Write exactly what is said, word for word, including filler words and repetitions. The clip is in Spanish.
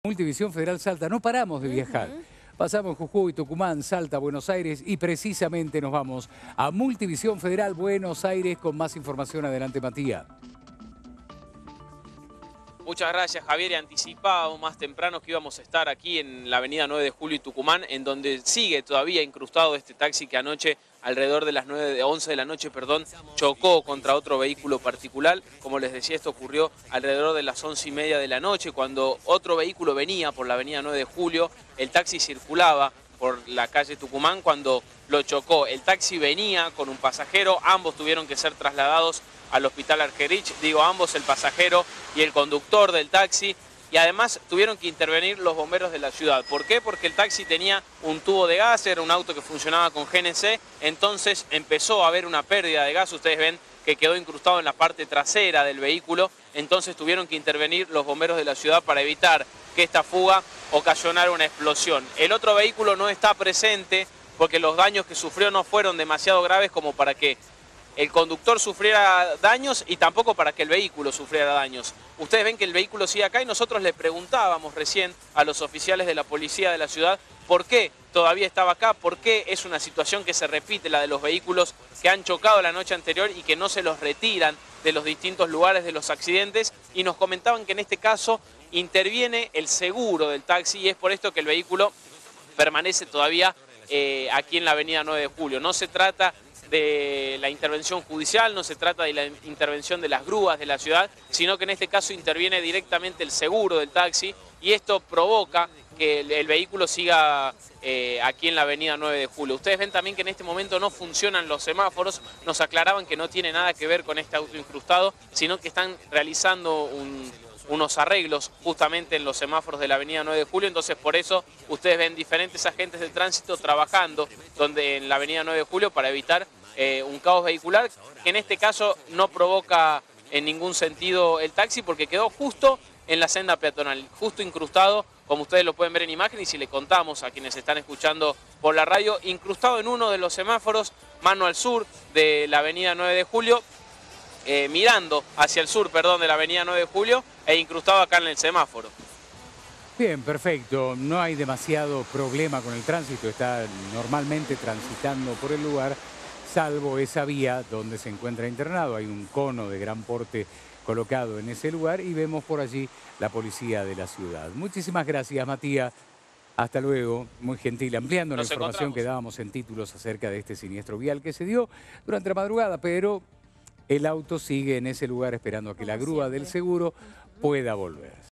Multivisión Federal Salta, no paramos de viajar. Uh-huh. Pasamos Jujuy, Tucumán, Salta, Buenos Aires y precisamente nos vamos a Multivisión Federal Buenos Aires con más información. Adelante, Matías. Muchas gracias, Javier. Y anticipado más temprano que íbamos a estar aquí en la avenida nueve de julio y Tucumán, en donde sigue todavía incrustado este taxi que anoche, alrededor de las nueve de once de la noche, perdón, chocó contra otro vehículo particular. Como les decía, esto ocurrió alrededor de las once y media de la noche, cuando otro vehículo venía por la avenida nueve de julio. El taxi circulaba por la calle Tucumán cuando lo chocó. El taxi venía con un pasajero, ambos tuvieron que ser trasladados al hospital Argerich, digo ambos, el pasajero y el conductor del taxi, y además tuvieron que intervenir los bomberos de la ciudad. ¿Por qué? Porque el taxi tenía un tubo de gas, era un auto que funcionaba con G N C, entonces empezó a haber una pérdida de gas. Ustedes ven que quedó incrustado en la parte trasera del vehículo, entonces tuvieron que intervenir los bomberos de la ciudad para evitar que esta fuga ocasionara una explosión. El otro vehículo no está presente porque los daños que sufrió no fueron demasiado graves como para que el conductor sufriera daños y tampoco para que el vehículo sufriera daños. Ustedes ven que el vehículo sigue acá y nosotros le preguntábamos recién a los oficiales de la policía de la ciudad por qué todavía estaba acá, por qué es una situación que se repite, la de los vehículos que han chocado la noche anterior y que no se los retiran de los distintos lugares de los accidentes, y nos comentaban que en este caso interviene el seguro del taxi y es por esto que el vehículo permanece todavía eh, aquí en la avenida nueve de julio. No se trata de la intervención judicial, no se trata de la intervención de las grúas de la ciudad, sino que en este caso interviene directamente el seguro del taxi, y esto provoca que el, el vehículo siga eh, aquí en la avenida nueve de julio. Ustedes ven también que en este momento no funcionan los semáforos. Nos aclaraban que no tiene nada que ver con este auto incrustado, sino que están realizando un... unos arreglos justamente en los semáforos de la avenida nueve de julio, entonces por eso ustedes ven diferentes agentes de tránsito trabajando donde, en la avenida nueve de julio, para evitar eh, un caos vehicular, que en este caso no provoca en ningún sentido el taxi porque quedó justo en la senda peatonal, justo incrustado, como ustedes lo pueden ver en imagen, y si le contamos a quienes están escuchando por la radio, incrustado en uno de los semáforos, mano al sur de la avenida nueve de julio, Eh, mirando hacia el sur, perdón, de la avenida nueve de julio, e incrustado acá en el semáforo. Bien, perfecto. No hay demasiado problema con el tránsito. Está normalmente transitando por el lugar, salvo esa vía donde se encuentra internado. Hay un cono de gran porte colocado en ese lugar y vemos por allí la policía de la ciudad. Muchísimas gracias, Matías. Hasta luego. Muy gentil, ampliando la información que dábamos en títulos acerca de este siniestro vial que se dio durante la madrugada, pero el auto sigue en ese lugar esperando a que la grúa del seguro pueda volver.